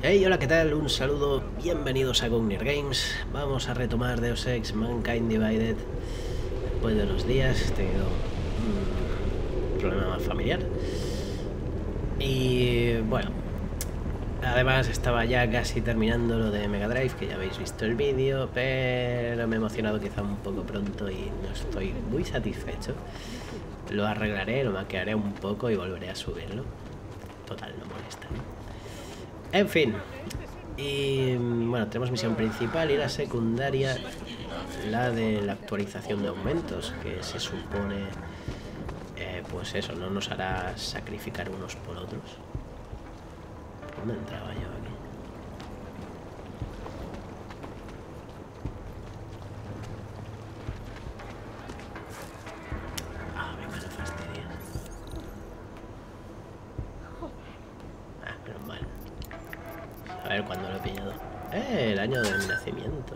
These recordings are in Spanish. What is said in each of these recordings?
Hey, hola, ¿qué tal? Un saludo, bienvenidos a Gungnir Games. Vamos a retomar Deus Ex Mankind Divided. Después de unos días he tenido un problema familiar. Y bueno, además estaba ya casi terminando lo de Mega Drive, que ya habéis visto el vídeo, pero me he emocionado quizá un poco pronto y no estoy muy satisfecho. Lo arreglaré, lo maquearé un poco y volveré a subirlo. Total, no molesta, ¿no? En fin. Y bueno, tenemos misión principal y la secundaria, la de la actualización de aumentos, que se supone, pues eso, no nos hará sacrificar unos por otros. ¿Dónde entraba yo aquí? Ah, venga, no fastidies. Ah, menos mal. A ver cuándo lo he pillado. El año de mi nacimiento.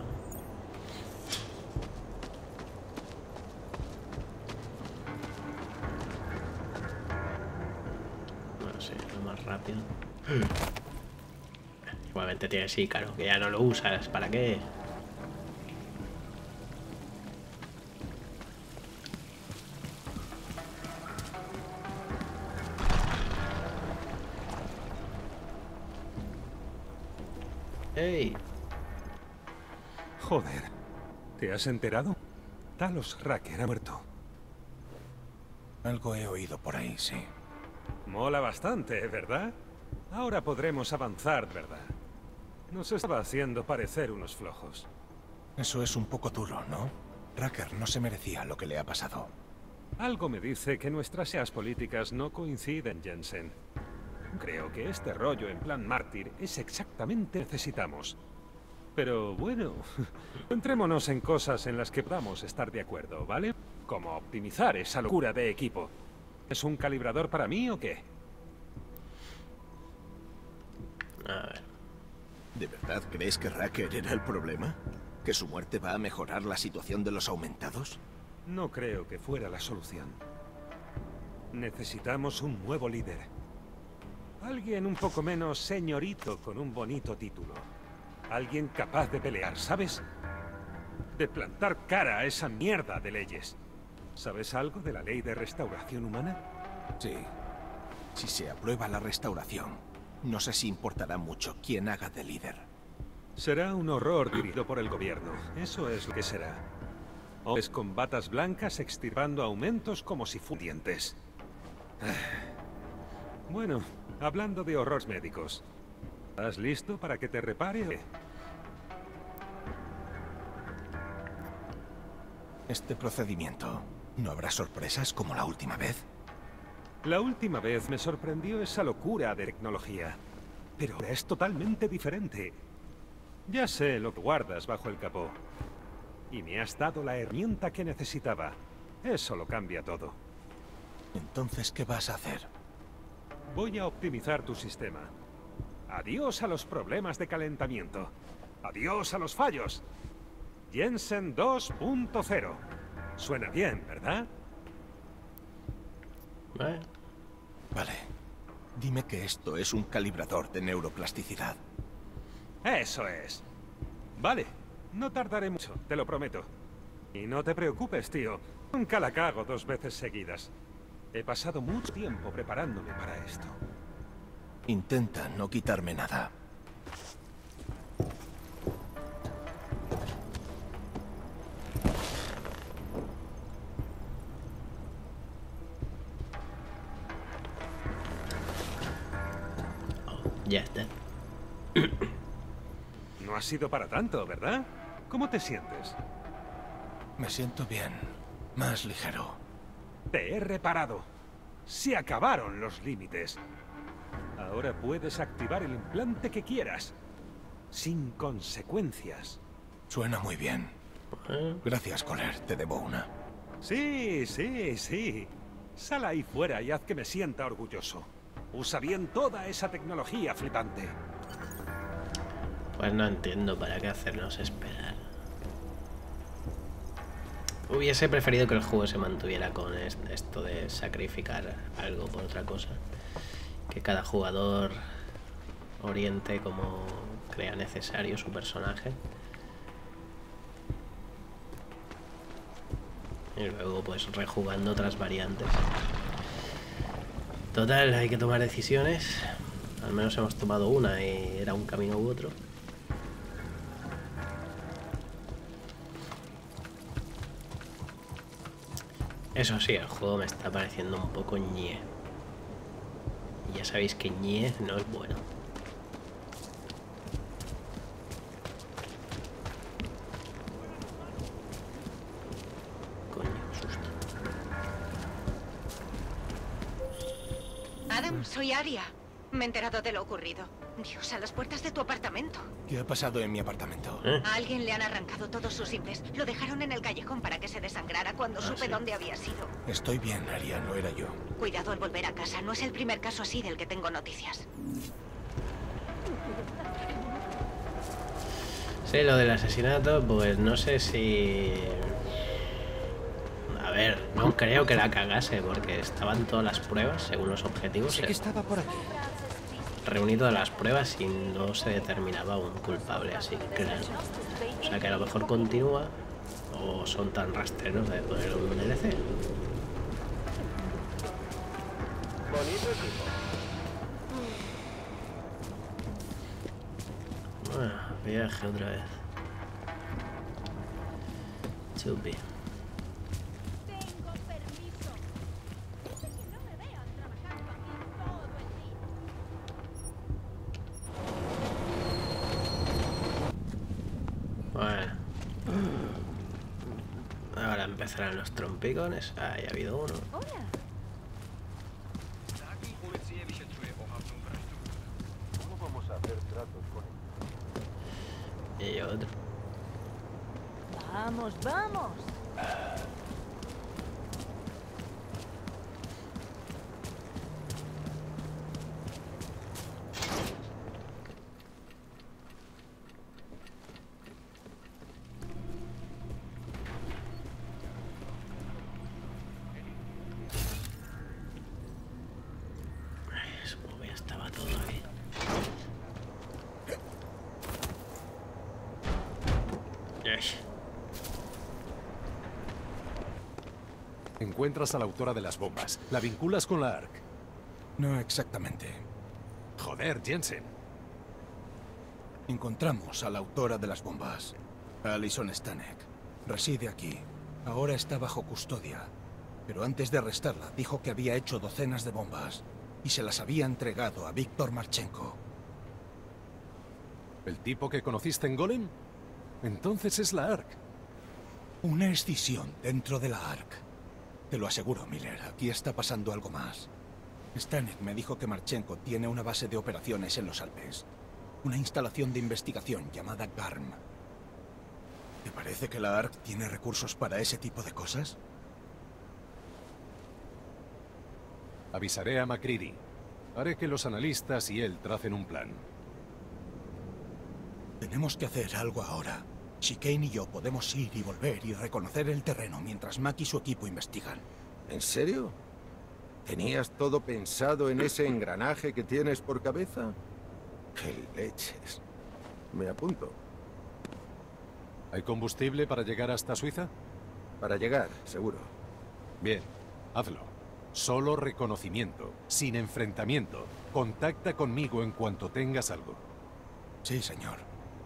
No sé, lo más rápido. Igualmente tienes Ícaro, que ya no lo usas. ¿Para qué? ¡Ey! Joder, ¿te has enterado? Talos Racker ha muerto. Algo he oído por ahí, sí. Mola bastante, ¿verdad? Ahora podremos avanzar, ¿verdad? Nos estaba haciendo parecer unos flojos. Eso es un poco duro, ¿no? Racker no se merecía lo que le ha pasado. Algo me dice que nuestras ideas políticas no coinciden, Jensen. Creo que este rollo en plan mártir es exactamente lo que necesitamos. Pero bueno, centrémonos en cosas en las que podamos estar de acuerdo, ¿vale? Como optimizar esa locura de equipo. ¿Es un calibrador para mí o qué? A ver. ¿De verdad crees que Racker era el problema? ¿Que su muerte va a mejorar la situación de los aumentados? No creo que fuera la solución. Necesitamos un nuevo líder. Alguien un poco menos señorito con un bonito título. Alguien capaz de pelear, ¿sabes? De plantar cara a esa mierda de leyes. ¿Sabes algo de la ley de restauración humana? Sí. Si se aprueba la restauración, no sé si importará mucho quién haga de líder. Será un horror dirigido por el gobierno. Eso es lo que será. Hombres con batas blancas extirpando aumentos como si fueran dientes. Bueno, hablando de horrores médicos. ¿Estás listo para que te repare? Este procedimiento, ¿no habrá sorpresas como la última vez? La última vez me sorprendió esa locura de tecnología. Pero ahora es totalmente diferente. Ya sé lo que guardas bajo el capó. Y me has dado la herramienta que necesitaba. Eso lo cambia todo. Entonces, ¿qué vas a hacer? Voy a optimizar tu sistema. Adiós a los problemas de calentamiento. Adiós a los fallos. Jensen 2.0. Suena bien, ¿verdad? Vale. Dime que esto es un calibrador de neuroplasticidad. Eso es. Vale, no tardaré mucho, te lo prometo. Y no te preocupes, tío. Nunca la cago 2 veces seguidas. He pasado mucho tiempo preparándome para esto. Intenta no quitarme nada. Ya está. No ha sido para tanto, ¿verdad? ¿Cómo te sientes? Me siento bien. Más ligero. Te he reparado. Se acabaron los límites. Ahora puedes activar el implante que quieras. Sin consecuencias. Suena muy bien. Gracias, Coller. Te debo una. Sí, sí, sí. Sal ahí fuera y haz que me sienta orgulloso. Usa bien toda esa tecnología flipante. Pues no entiendo para qué hacernos esperar. Hubiese preferido que el juego se mantuviera con esto de sacrificar algo por otra cosa. Que cada jugador oriente como crea necesario su personaje. Y luego pues rejugando otras variantes. Total, hay que tomar decisiones. Al menos hemos tomado una y era un camino u otro. Eso sí, el juego me está pareciendo un poco ñe. Y ya sabéis que ñe no es bueno. Coño, susto. Adam, soy Aria. Me he enterado de lo ocurrido. Dios, a las puertas de tu apartamento. ¿Qué ha pasado en mi apartamento? A alguien le han arrancado todos sus imples. Lo dejaron en el callejón para que se desangrara cuando supe sí. dónde había sido. Estoy bien, Aria, no era yo. Cuidado al volver a casa. No es el primer caso así del que tengo noticias. Sí, lo del asesinato, pues no sé si... A ver, no creo que la cagase porque estaban todas las pruebas según los objetivos. Sé que estaba por aquí. Reuní todas las pruebas y no se determinaba un culpable así, claro. O sea que a lo mejor continúa o son tan rastreros de poner un DLC. Bonito equipo. Bueno, viaje otra vez. Chupi. Tengo permiso. Que no me vean trabajando aquí todo el día. Bueno. Ahora empezarán los trompicones. Ah, ya ha habido uno. Hola. ¿Cómo vamos a hacer tratos con él? Y otro. Vamos, vamos. Supongo que ya estaba todo aquí. Yes. Encuentras a la autora de las bombas. ¿La vinculas con la ARC? No exactamente. Joder, Jensen. Encontramos a la autora de las bombas, Allison Stanek. Reside aquí. Ahora está bajo custodia. Pero antes de arrestarla, dijo que había hecho docenas de bombas y se las había entregado a Víctor Marchenko. ¿El tipo que conociste en Golem? Entonces es la ARC. Una escisión dentro de la ARC. Te lo aseguro, Miller, aquí está pasando algo más. Stanek me dijo que Marchenko tiene una base de operaciones en los Alpes. Una instalación de investigación llamada GARM. ¿Te parece que la ARC tiene recursos para ese tipo de cosas? Avisaré a McCready. Haré que los analistas y él tracen un plan. Tenemos que hacer algo ahora. Chicane y yo podemos ir y volver y reconocer el terreno mientras Mac y su equipo investigan. ¿En serio? ¿Tenías todo pensado en ese engranaje que tienes por cabeza? ¡Qué leches! Me apunto. ¿Hay combustible para llegar hasta Suiza? Para llegar, seguro. Bien, hazlo. Solo reconocimiento, sin enfrentamiento. Contacta conmigo en cuanto tengas algo. Sí, señor.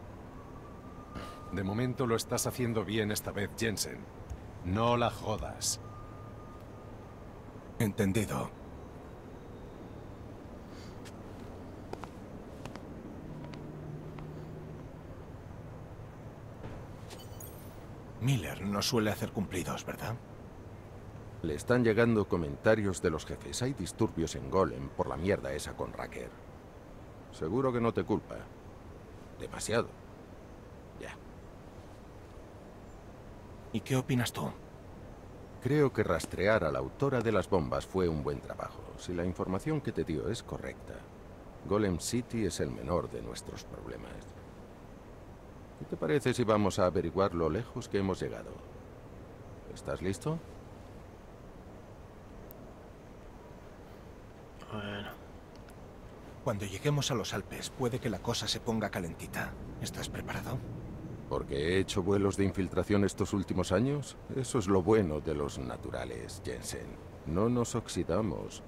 De momento lo estás haciendo bien esta vez, Jensen. No la jodas. Entendido. Miller no suele hacer cumplidos, ¿verdad? Le están llegando comentarios de los jefes. Hay disturbios en Golem por la mierda esa con Racker. Seguro que no te culpa. Demasiado. Ya. ¿Y qué opinas tú? Creo que rastrear a la autora de las bombas fue un buen trabajo. Si la información que te dio es correcta, Golem City es el menor de nuestros problemas. ¿Qué te parece si vamos a averiguar lo lejos que hemos llegado? ¿Estás listo? Bueno. Cuando lleguemos a los Alpes, puede que la cosa se ponga calentita. ¿Estás preparado? ¿Porque he hecho vuelos de infiltración estos últimos años? Eso es lo bueno de los naturales, Jensen. No nos oxidamos.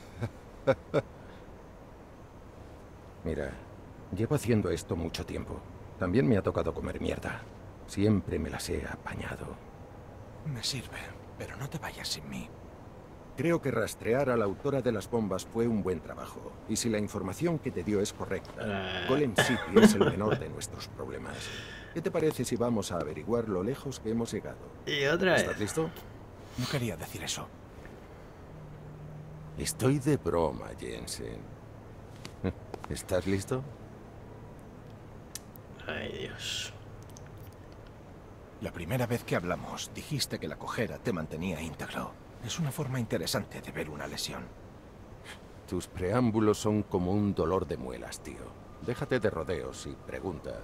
Mira, llevo haciendo esto mucho tiempo. También me ha tocado comer mierda. Siempre me las he apañado. Me sirve, pero no te vayas sin mí. Creo que rastrear a la autora de las bombas fue un buen trabajo. Y si la información que te dio es correcta, Golem City es el menor de nuestros problemas. ¿Qué te parece si vamos a averiguar lo lejos que hemos llegado? Y otra vez. ¿Estás listo? No quería decir eso. Estoy de broma, Jensen. ¿Estás listo? Ay, Dios. La primera vez que hablamos, dijiste que la cojera te mantenía íntegro. Es una forma interesante de ver una lesión. Tus preámbulos son como un dolor de muelas, tío. Déjate de rodeos y pregunta.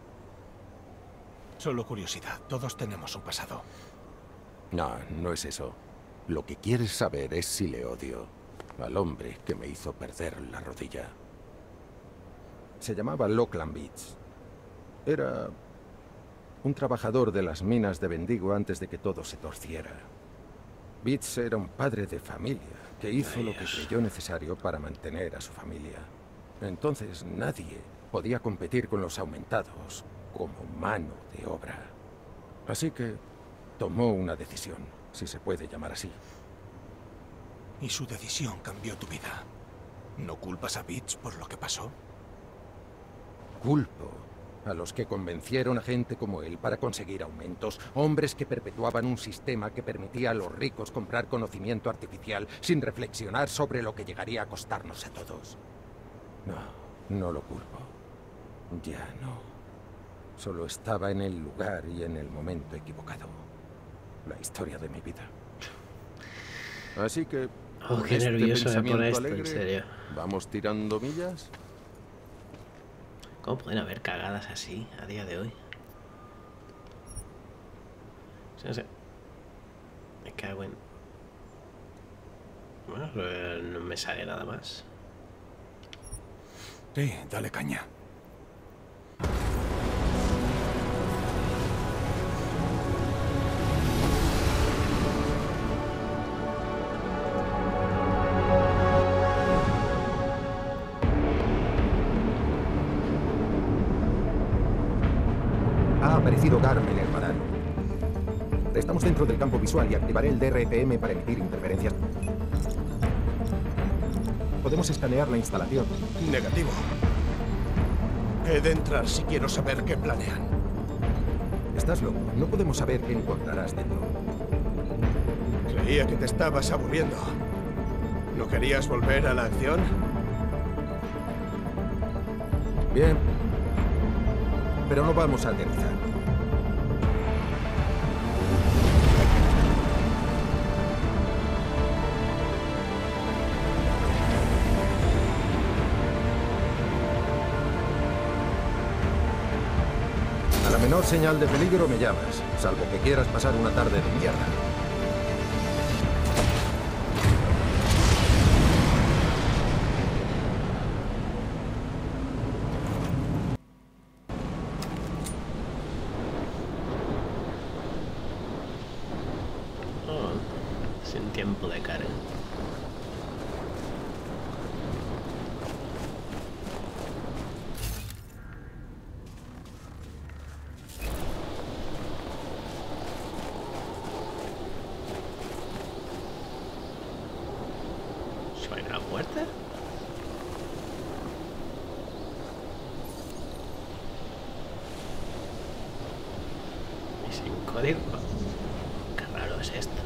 Solo curiosidad. Todos tenemos un pasado. No, no es eso. Lo que quieres saber es si le odio al hombre que me hizo perder la rodilla. Se llamaba Lachlan Beach. Era un trabajador de las minas de Bendigo antes de que todo se torciera. Beach era un padre de familia que hizo lo que creyó necesario para mantener a su familia. Entonces nadie podía competir con los aumentados como mano de obra. Así que tomó una decisión, si se puede llamar así. Y su decisión cambió tu vida. ¿No culpas a Beach por lo que pasó? Culpo a los que convencieron a gente como él para conseguir aumentos, hombres que perpetuaban un sistema que permitía a los ricos comprar conocimiento artificial sin reflexionar sobre lo que llegaría a costarnos a todos. No, no lo culpo. Ya no. Solo estaba en el lugar y en el momento equivocado. La historia de mi vida. Así que... Oh, qué nervioso me pone esto, en serio. ¿Vamos tirando millas? ¿Cómo pueden haber cagadas así a día de hoy? No sé. Me cago en... Bueno, no me sale nada más. Sí, dale caña. Ha aparecido Garm en el radar. Estamos dentro del campo visual y activaré el DRPM para emitir interferencias. Podemos escanear la instalación. Negativo. He de entrar si quiero saber qué planean. Estás loco. No podemos saber qué encontrarás dentro. Creía que te estabas aburriendo. ¿No querías volver a la acción? Bien. Pero no vamos a aterrizar. A la menor señal de peligro me llamas, salvo que quieras pasar una tarde de mierda. Sin tiempo de carga. ¿Suena la puerta? Y sin código. Qué raro es esto.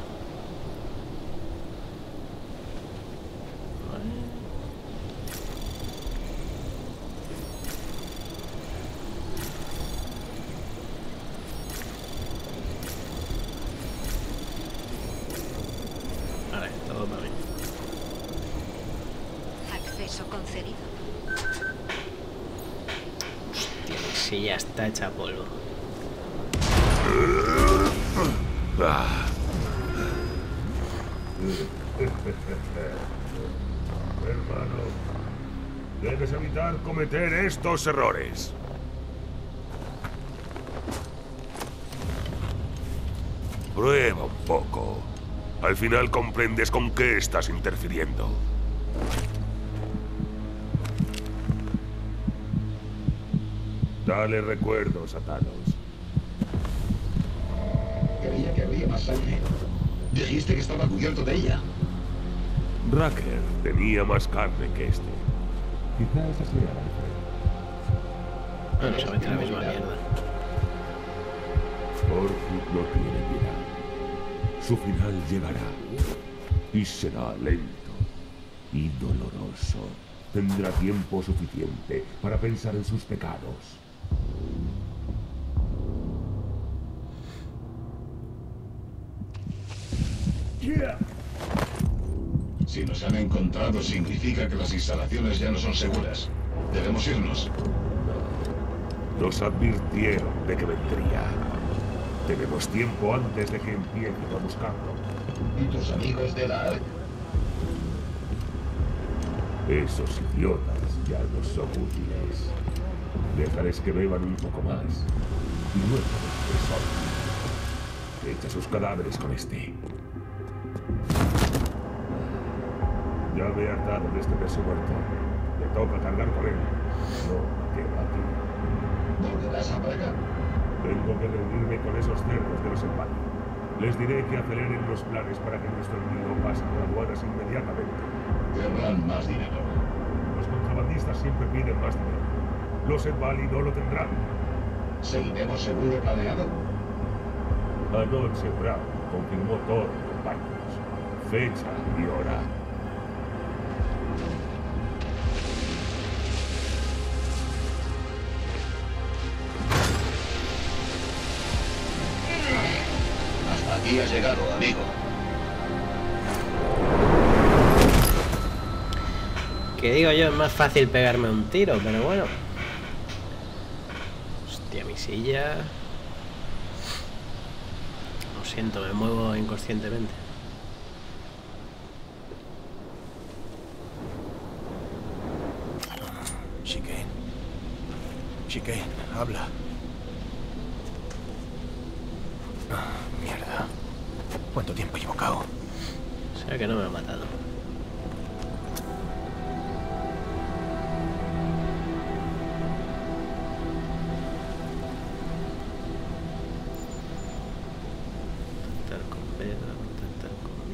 Vale, todo para mí. Acceso concedido. Hostia, sí, ya está hecha polvo. Debes evitar cometer estos errores. Prueba un poco. Al final comprendes con qué estás interfiriendo. Dale recuerdos a Thanos. Creía que habría más sangre. Dijiste que estaba cubierto de ella. Rucker tenía más carne que este. Quizás esa sea la diferencia. Bueno, se mete la misma mierda. Orchid no tiene piedad. Su final llegará. Y será lento y doloroso. Tendrá tiempo suficiente para pensar en sus pecados. Si nos han encontrado, significa que las instalaciones ya no son seguras. Debemos irnos. Nos advirtieron de que vendría. Tenemos tiempo antes de que empiecen a buscarlo. ¿Y tus amigos de la ARC? Esos idiotas ya no son útiles. Dejarles que beban un poco más. Y luego después echa sus cadáveres con este. Ya me he hartado de este peso muerto. Me toca cargar con él. No queda aquí. ¿Volverás a Praga? Tengo que reunirme con esos cerdos de los Envali. Les diré que aceleren los planes para que nuestro envío pase por aduanas inmediatamente. Querrán más dinero. Los contrabandistas siempre piden más dinero. Los Envali no lo tendrán. ¿Seguiremos según lo planeado? Anoche Brown confirmó todo con Pythons. Fecha y hora. Hasta aquí has llegado, amigo. Que digo yo, es más fácil pegarme un tiro, pero bueno. Hostia, mi silla. Lo siento, me muevo inconscientemente. Chicane. Chicane, habla. Mierda. ¿Cuánto tiempo llevo cao? O sea que no me ha matado. Contactar con Vega, contactar con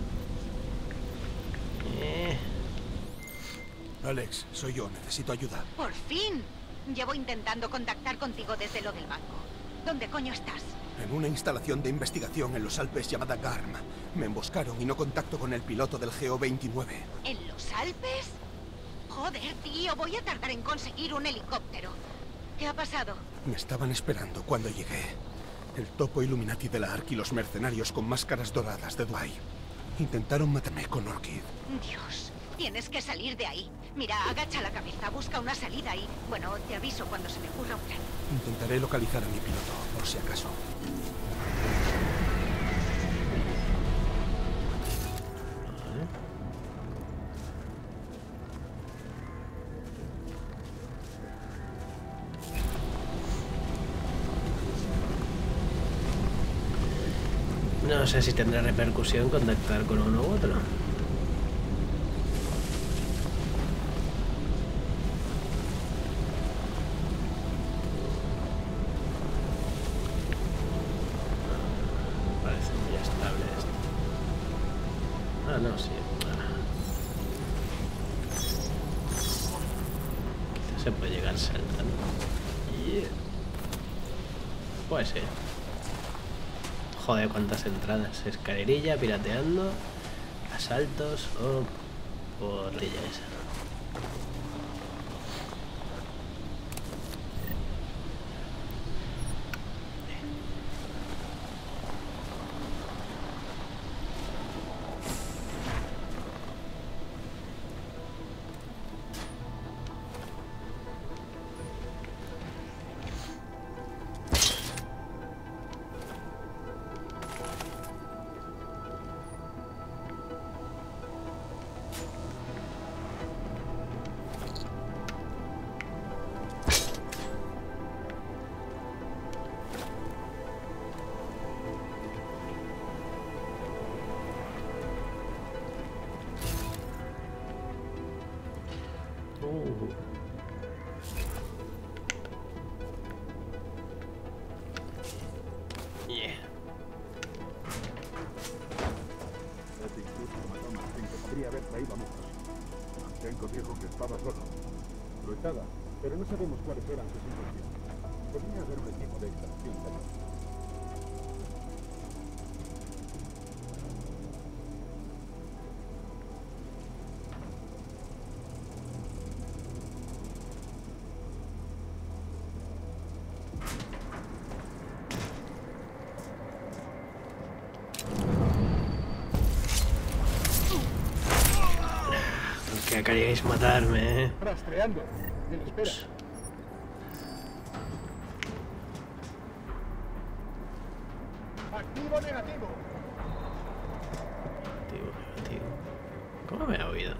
Mira. Alex, soy yo. Necesito ayuda. ¡Por fin! Llevo intentando contactar contigo desde lo del banco. ¿Dónde coño estás? En una instalación de investigación en los Alpes llamada GARM. Me emboscaron y no contacto con el piloto del GO-29. ¿En los Alpes? Joder, tío, voy a tardar en conseguir un helicóptero. ¿Qué ha pasado? Me estaban esperando cuando llegué. El topo Illuminati de la ARC y los mercenarios con máscaras doradas de Dwight. Intentaron matarme con Orchid. Dios, tienes que salir de ahí. Mira, agacha la cabeza, busca una salida y... Bueno, te aviso cuando se me ocurra un plan. Intentaré localizar a mi piloto, por si acaso. No sé si tendrá repercusión contactar con uno u otro. Parece muy estable esto. Ah, no, sí. Quizás se puede llegar saltando. Yeah. Puede ser. Joder, cuántas entradas. Escalerilla, pirateando, asaltos o por la esa. Yeah. Ese incluso mató a Marchenko. Podría haber traído a muchos. Marchenko dijo que estaba solo. Lo estaba, pero no sabemos cuáles eran sus intenciones. Podría haber un equipo de extracción también. Que queríais matarme, Rastreando. Bien, espera. Activo negativo. Negativo. ¿Cómo me ha oído?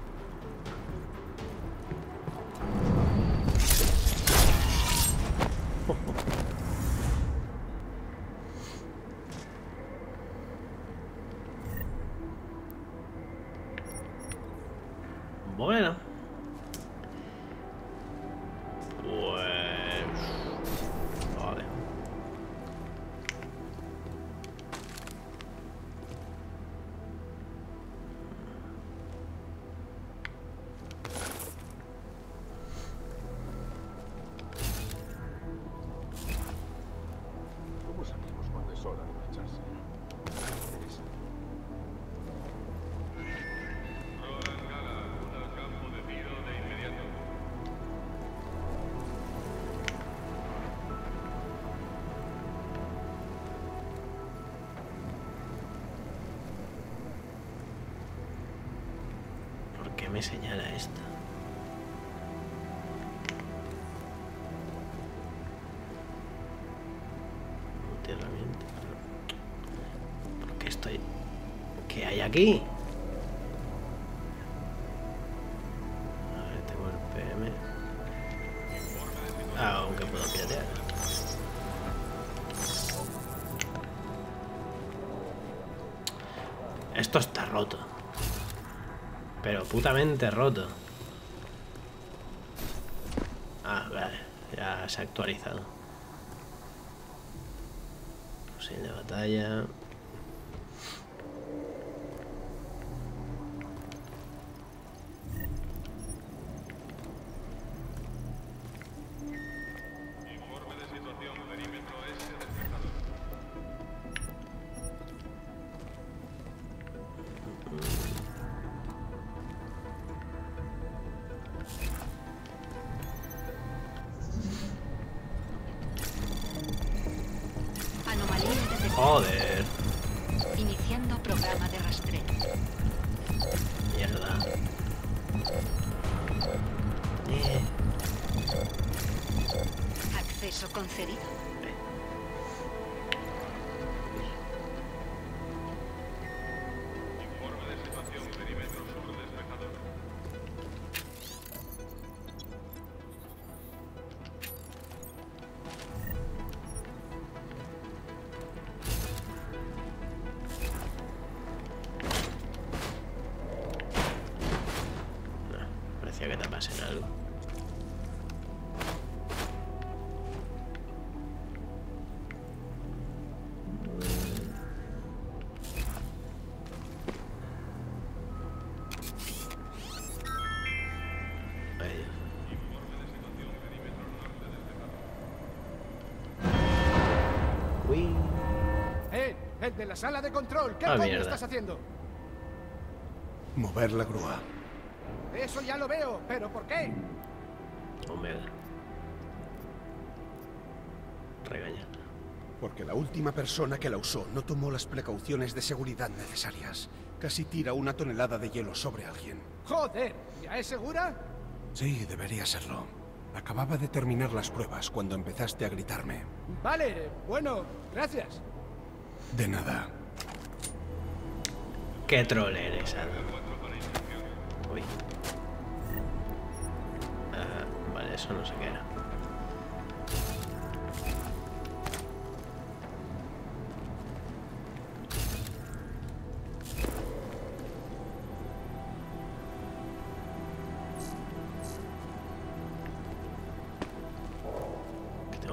Bueno. Pues... Vale. ¿Cómo sabemos cuándo es hora de marcharse? ¿Por qué me señala esto? Enterramiento. ¿Por qué estoy...? ¿Qué hay aquí? A ver, tengo el PM. Ah, aunque puedo piratear. Esto está roto. Pero putamente roto. Ah, vale. Ya se ha actualizado. Fusil de batalla. Anomalía detectada. Joder. Iniciando programa de rastreo. Mierda. Acceso concedido. Parecía que te pasen algo. Ay, Dios. Uy. ¡El de la sala de control! ¿Qué Ah, coño mierda. estás haciendo? Mover la grúa. Eso ya lo veo, pero ¿por qué? Omega. Regaña. Porque la última persona que la usó no tomó las precauciones de seguridad necesarias. Casi tira 1 tonelada de hielo sobre alguien. ¡Joder! ¿Ya es segura? Sí, debería serlo. Acababa de terminar las pruebas cuando empezaste a gritarme. Vale, bueno, gracias. De nada. Qué troll eres, Adam. Uy. Vale, eso no sé qué era.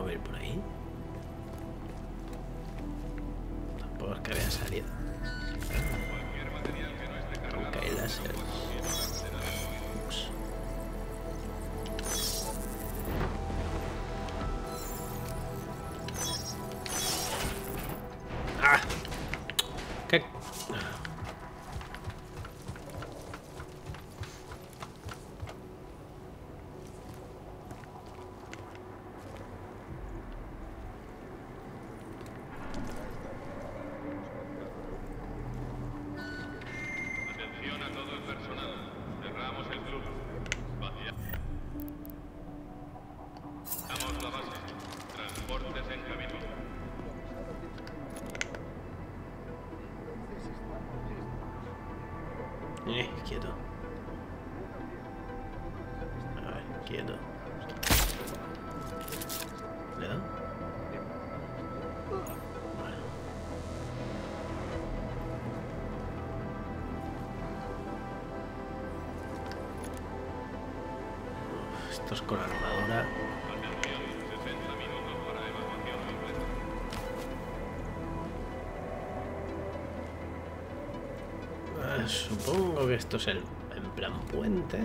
a ir por ahí. Tampoco es que había salido. Aunque hay láser. Ups. ¡Ah! ¿Qué? Atención a todo el personal. Cerramos el club. Vaciamos la base. Transportes en camino. Quieto. A ver, quieto. ¿Le da? Bueno. Uf, estos con armadura. Atención, 60 minutos para evacuación completa. Supongo que esto es el en plan puente.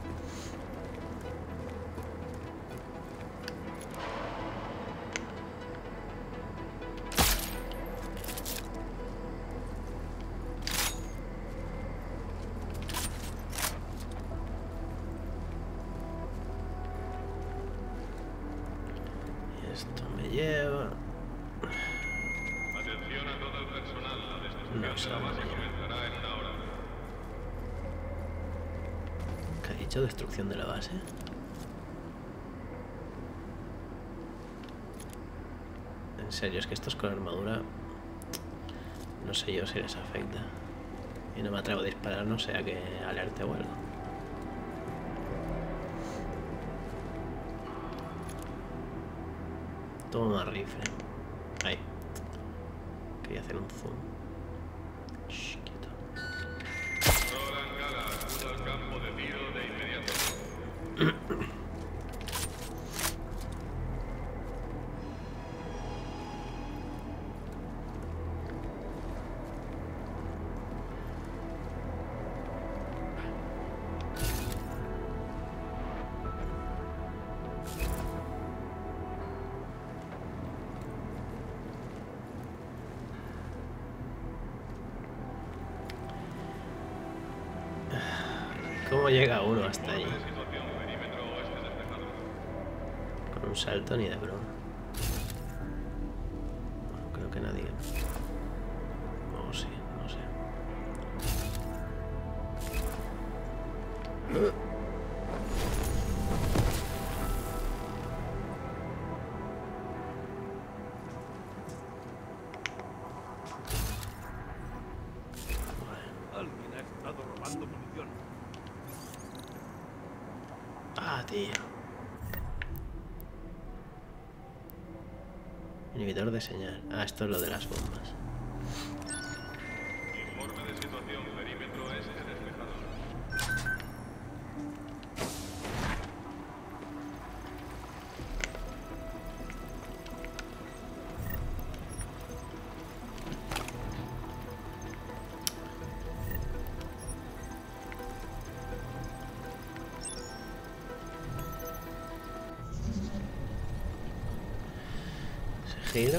Y esto me lleva. Atención a todo el personal. La destrucción No sé. de la base comenzará en una hora. ¿Qué ha dicho? Destrucción de la base. En serio, es que estos con armadura no sé yo si les afecta. Y no me atrevo a disparar, no sea que alerte o algo. Toma rifle. Ahí. Quería hacer un zoom. Shh, quieto. Roland Gala, acuda al campo de tiro de inmediato. ¿Cómo llega uno hasta allí? Situación, perímetro oeste despejado. Con un salto ni de broma. Bueno, creo que nadie. O sí, no sé. Alguien ha estado robando munición. Ah, tío. Inhibidor de señal. Ah, esto es lo de las bombas. Informe de situación, perímetro este despejado. Sigilo.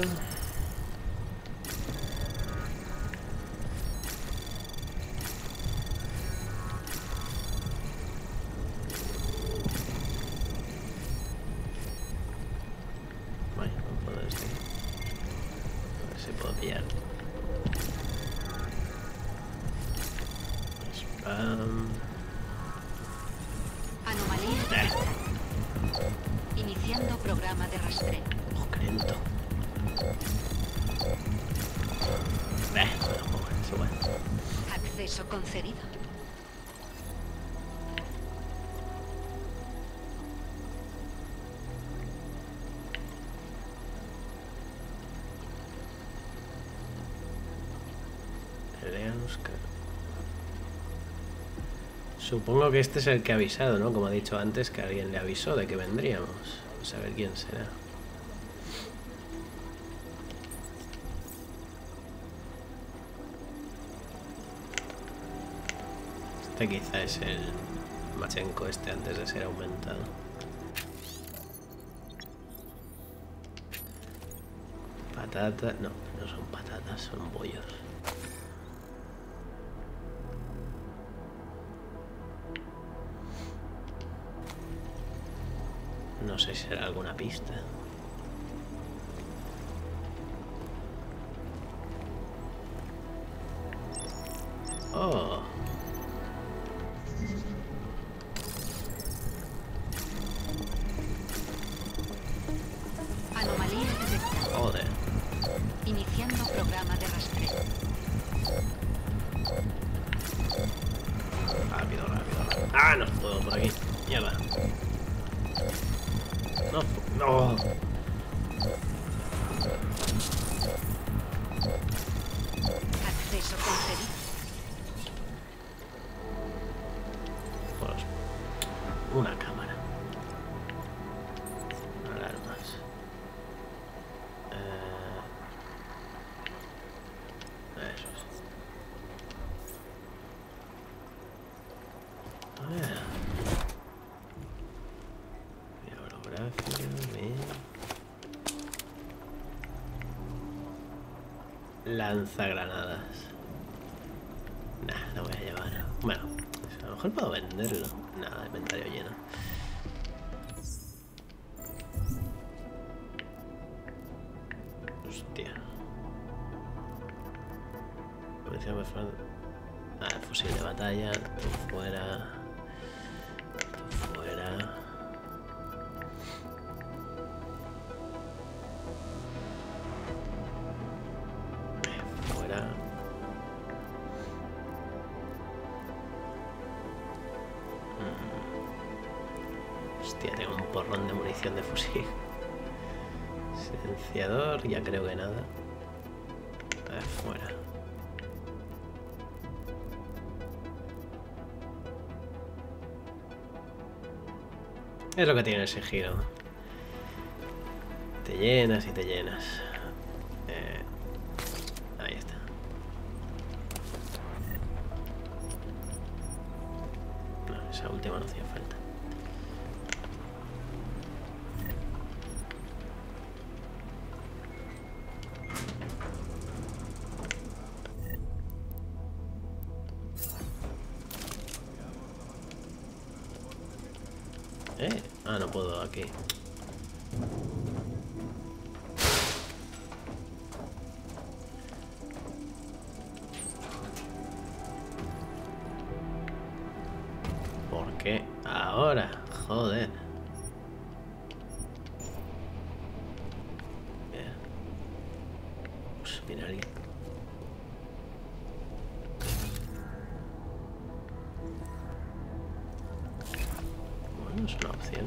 Vale, vamos a poner esto. A ver si puedo pillar. Spam. Anomalía. Iniciando programa de rastreo. Oh, crento. Eso bueno. Acceso concedido. Supongo que este es el que ha avisado, ¿no? Como ha dicho antes, que alguien le avisó de que vendríamos. A saber quién será. Este quizá es el Marchenko este antes de ser aumentado. Patatas... No, no son patatas, son bollos. No sé si será alguna pista. Oh. Anomalía detectada. Joder. Iniciando programa de rastreo. Rápido, rápido, rápido. Ah, no puedo por aquí. Mierda. No, no. Acceso concedido. Pues, una cámara. Alarmas. Eso es. A ver. Holográfico, bien. Lanzagranadas. Nah, no voy a llevar. Bueno, a lo mejor puedo venderlo. Nada, inventario lleno. Hostia. Ah, el fusil de batalla. Tú fuera. Tú fuera. Fuera. Hostia, tengo un porrón de munición de fusil. Silenciador, ya creo que nada. A ver, fuera. Es lo que tiene ese giro. Te llenas y te llenas. Ahí está. No, esa última no hacía falta. Ah, no puedo aquí. ¿Por qué ahora? Joder. Bien. Pues viene alguien. Bueno, es una opción.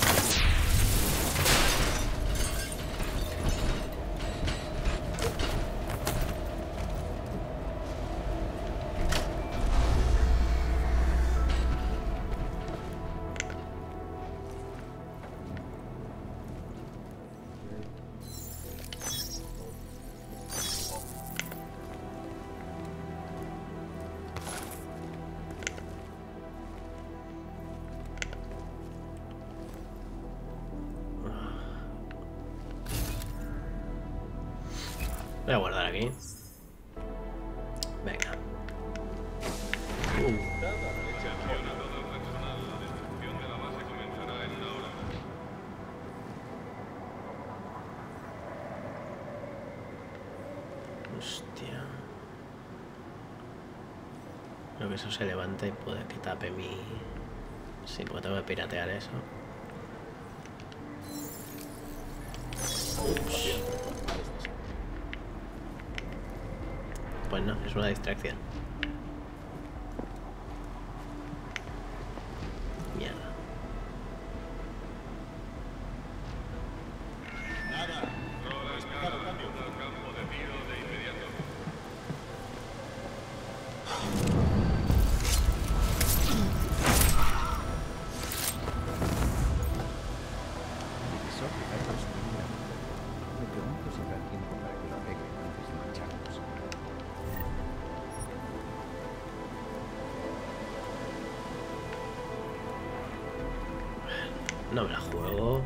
Voy a guardar aquí. Venga. Atención a todo el personal. La destrucción de la base comenzará en una hora. Hostia. Creo que eso se levanta y puede que tape mi... Sí, porque tengo que piratear eso. Ups. Pues no, es una distracción. Mierda. Campo de tiro de inmediato. Divisor de datos terminado. Me pregunto si habrá tiempo para que lo arreglen antes de marcharnos. No me la juego.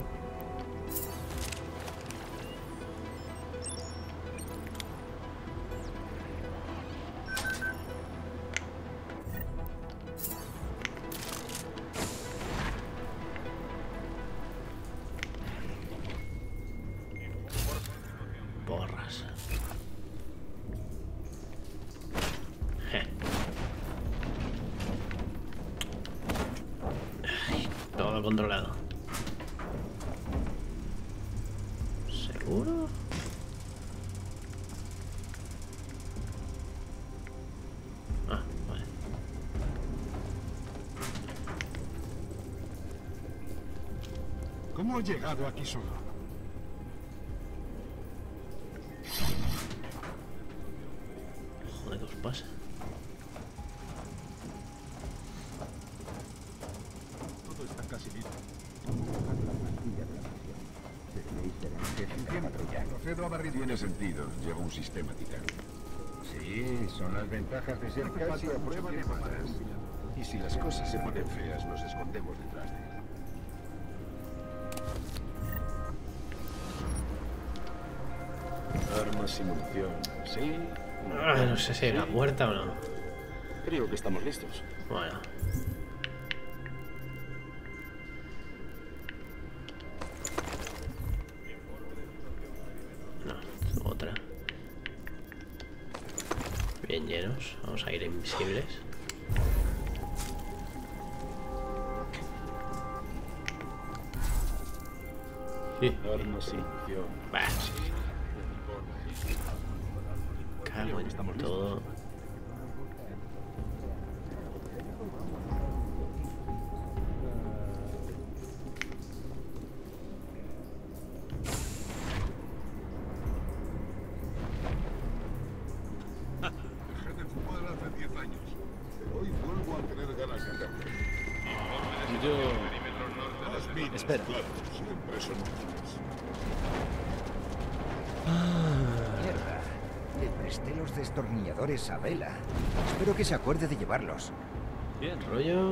Porras. Todo controlado. ¿Seguro? Ah, vale. ¿Cómo he llegado aquí solo? Joder, ¿qué os pasa? Todo está casi listo. Procedo a barrir. Tiene sentido. Lleva un sistema Titan. Sí, son las ventajas de ser casi a prueba de balas. Y si las cosas se ponen feas, nos escondemos detrás de él. Armas y munición. Sí. Ah, no sé si hay una puerta o no. Creo que estamos listos. Bueno. No, otra. Bien llenos. Vamos a ir invisibles. Sí. Armas y munición. Bah. Cago en todo. Dejé de fumar hace 10 años. Pero hoy vuelvo a tener ganas de hacerlo. Espera. Siempre son útiles. Mierda. Le presté los destornilladores a Vela. Espero que se acuerde de llevarlos. Bien, rollo.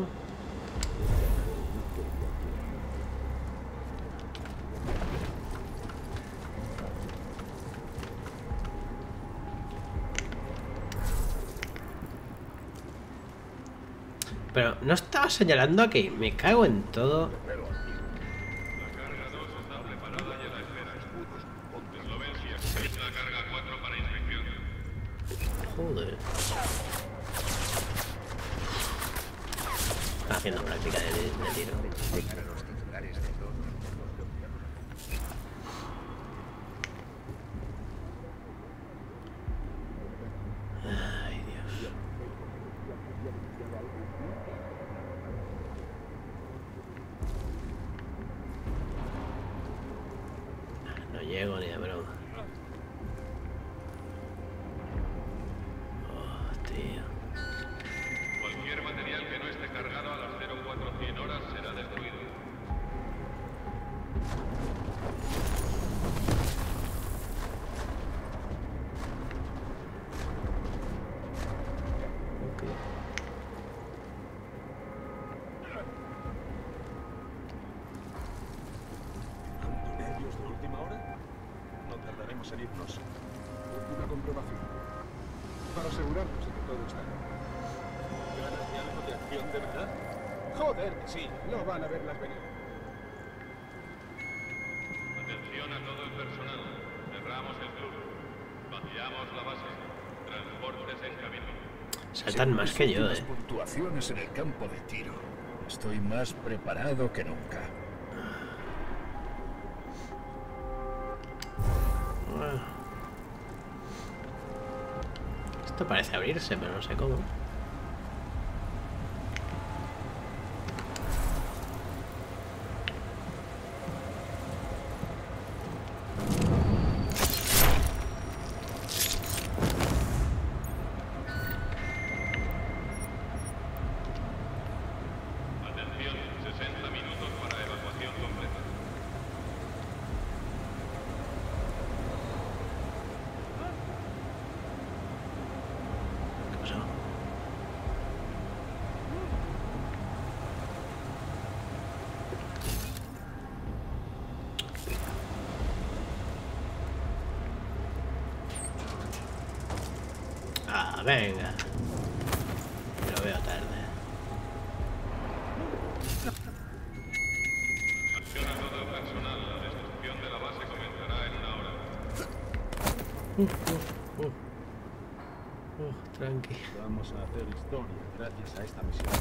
Pero no estaba señalando aquí. Me cago en todo. La carga 2 está preparada y a la espera. Eslovencia, la carga 4 para inspección. Joder. Está haciendo práctica de tiro. Para los titulares de todo. Ay, Dios. No llego ni de broma. Oh, tío. Cualquier material que no esté cargado a las 0400 horas será destruido. ¿Nervios de última hora? No tardaremos en irnos. Una comprobación. Para asegurarnos de que todo está bien. ¿Ganas de algo de acción de verdad? Joder, que sí. No van a verlas venir. Atención a todo el personal. Cerramos el club. Vaciamos la base. Transportes en camino. Saltan más que yo, Las puntuaciones en el campo de tiro. Estoy más preparado que nunca. Esto parece abrirse, pero no sé cómo. Atención, 60 minutos para evacuación completa. ¿Qué pasó? venga. Lo veo tarde. Acciona todo el personal. La destrucción de la base comenzará en 1 hora. Tranqui. Vamos a hacer historia gracias a esta misión.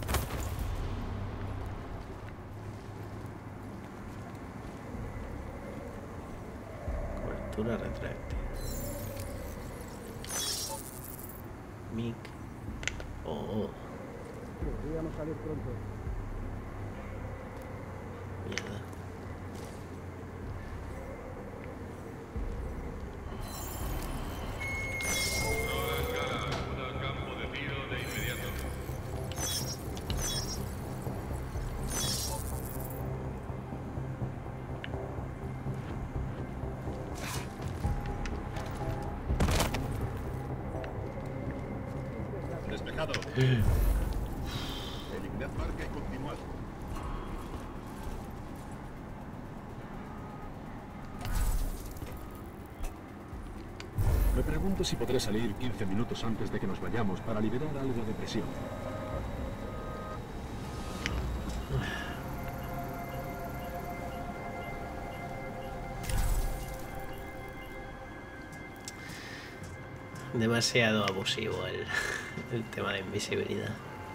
Cobertura retráctil. Mic. Oh. Podríamos salir pronto. Mierda. Acuda al campo de tiro de inmediato. Despejado. Eliminad marca y continuad. Me pregunto si podré salir 15 minutos antes de que nos vayamos para liberar algo de presión. Demasiado abusivo el tema de invisibilidad.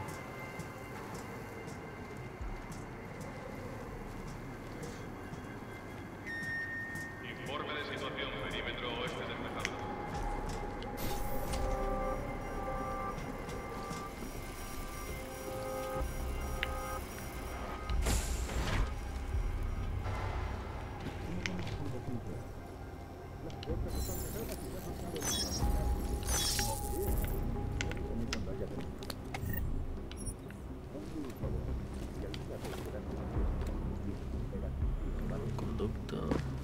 Informe de situación. Perímetro oeste despejado. Conducto.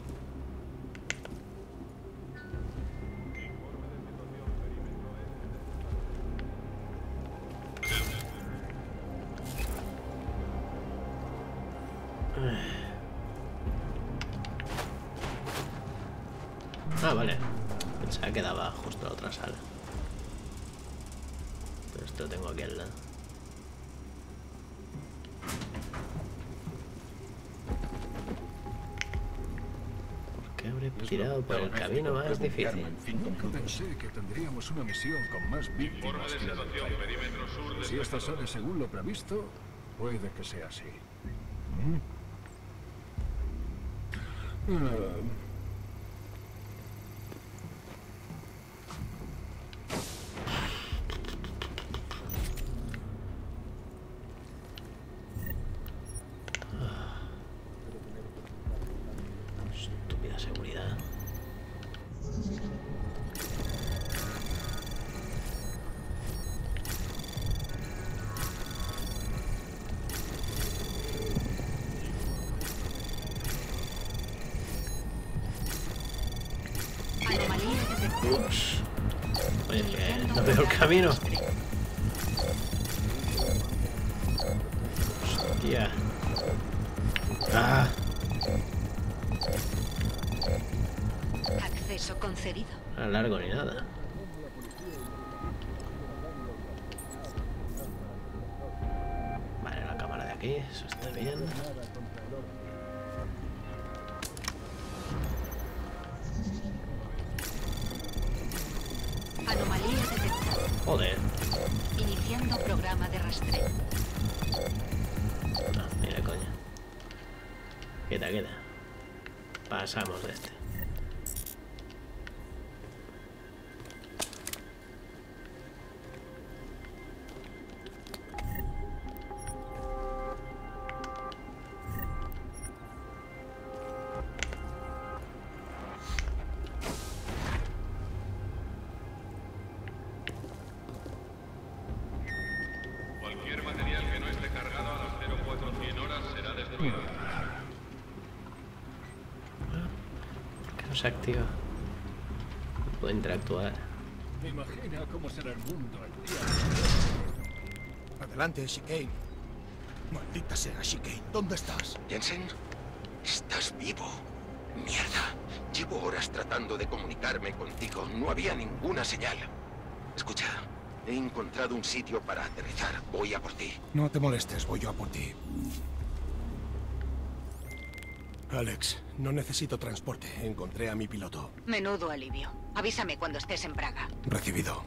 Ah, vale. Pensaba que daba justo a la otra sala. Pero esto lo tengo aquí al lado. ¿Por qué habré tirado por el camino más difícil? Nunca pensé que tendríamos una misión con más víctimas que la del Cairo. Si esta sale según lo previsto, puede que sea así. Estúpida seguridad. Ups. Oye, que no veo el camino. Hostia. Ah. Acceso concedido. No es largo ni nada. Vale, la cámara de aquí, eso está bien. Anomalía detectada. Joder. Iniciando programa de rastreo. No, mira coña. Queda. Pasamos de este. Cualquier material que no esté cargado a las 0400 horas será destruido. ¿Por qué no se activa? No puedo interactuar. Imagina cómo será el mundo el día. Adelante, Chicane. Maldita sea, Chicane. ¿Dónde estás? Jensen, ¿estás vivo? Mierda. Llevo horas tratando de comunicarme contigo. No había ninguna señal. Escucha, he encontrado un sitio para aterrizar. Voy a por ti. No te molestes, voy yo a por ti. Alex, no necesito transporte. Encontré a mi piloto. Menudo alivio. Avísame cuando estés en Praga. Recibido.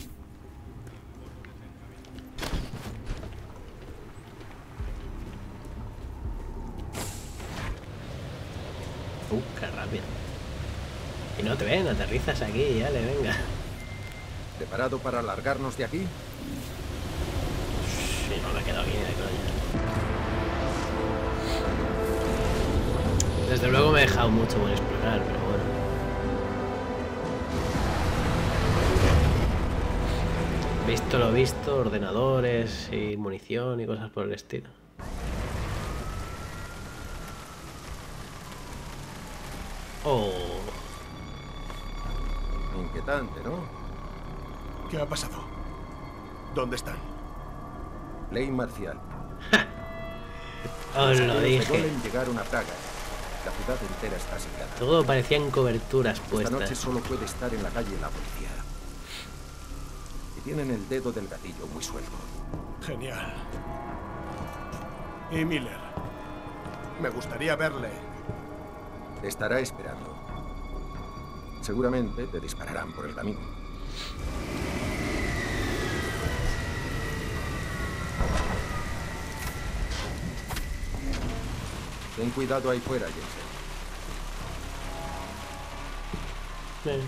Qué rápido. Y no te ven, aterrizas aquí, ya le venga. ¿Preparado para largarnos de aquí? Sí, no me he quedado aquí de coña. Desde luego me he dejado mucho por explorar, pero bueno. Visto lo visto, ordenadores y munición y cosas por el estilo. Oh. Inquietante, ¿no? ¿Qué ha pasado? ¿Dónde están? Ley marcial. Os lo dije. Golem llegaron a Praga. La ciudad entera está asediada. Todo parecían coberturas puestas. Esta noche solo puede estar en la calle la policía. Y tienen el dedo del gatillo muy suelto. Genial. ¿Y Miller? Me gustaría verle. Te estará esperando. Seguramente te dispararán por el camino. Ten cuidado ahí fuera, Jensen.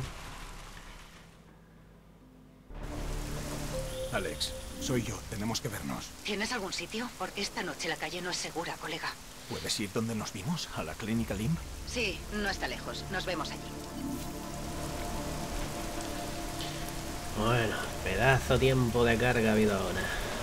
Alex, soy yo. Tenemos que vernos. ¿Tienes algún sitio? Porque esta noche la calle no es segura, colega. ¿Puedes ir donde nos vimos? ¿A la clínica Limb? Sí, no está lejos. Nos vemos allí. Bueno, pedazo tiempo de carga ha habido ahora.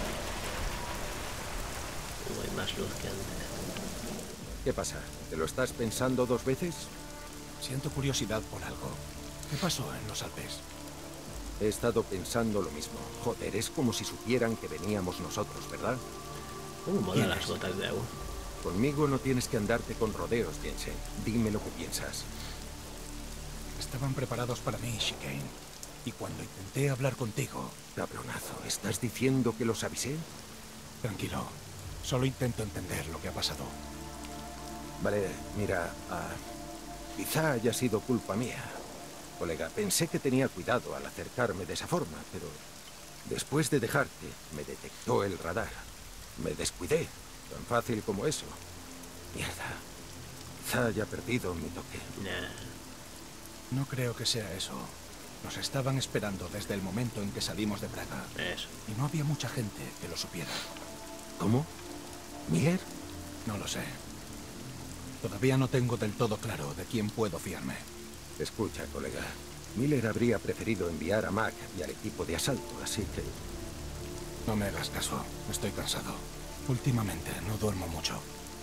Hay más luz que antes. ¿Qué pasa? ¿Te lo estás pensando 2 veces? Siento curiosidad por algo. ¿Qué pasó en los Alpes? He estado pensando lo mismo. Joder, es como si supieran que veníamos nosotros, ¿verdad? Mola las gotas de agua. Conmigo no tienes que andarte con rodeos, Jensen. Dime lo que piensas. Estaban preparados para mí, Chicane. Y cuando intenté hablar contigo... Cabronazo, ¿estás diciendo que los avisé? Tranquilo. Solo intento entender lo que ha pasado. Vale, mira, quizá haya sido culpa mía. Colega, pensé que tenía cuidado al acercarme de esa forma, pero después de dejarte, me detectó el radar. Me descuidé, tan fácil como eso. Mierda, quizá haya perdido mi toque. No creo que sea eso. Nos estaban esperando desde el momento en que salimos de Praga. Eso. Y no había mucha gente que lo supiera. ¿Cómo? ¿Miller? No lo sé. Todavía no tengo del todo claro de quién puedo fiarme. Escucha, colega. Miller habría preferido enviar a Mac y al equipo de asalto, así que... No me hagas caso. Estoy cansado. Últimamente no duermo mucho.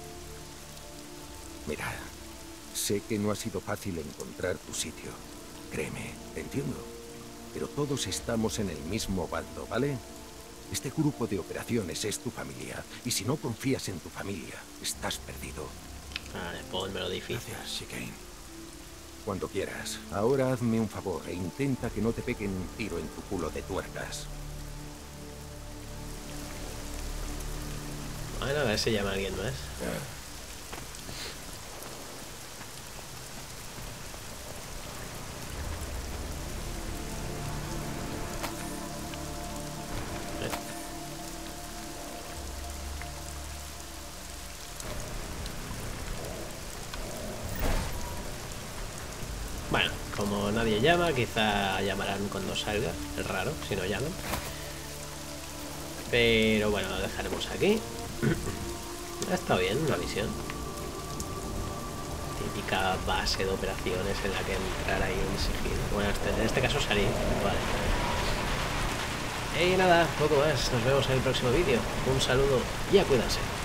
Mira, sé que no ha sido fácil encontrar tu sitio. Créeme, te entiendo. Pero todos estamos en el mismo bando, ¿vale? Este grupo de operaciones es tu familia. Y si no confías en tu familia, estás perdido. Vale, ponmelo difícil. Gracias, Chicane. Cuando quieras. Ahora hazme un favor e intenta que no te peguen un tiro en tu culo de tuercas. Bueno, a ver si llama a alguien más. Bueno, como nadie llama, quizá llamarán cuando salga. Es raro si no llaman. Pero bueno, lo dejaremos aquí. Ha estado bien la misión. Típica base de operaciones en la que entrar ahí en sigilo. Bueno, en este caso salir. Vale. Y nada, poco más. Nos vemos en el próximo vídeo. Un saludo y a cuidarse.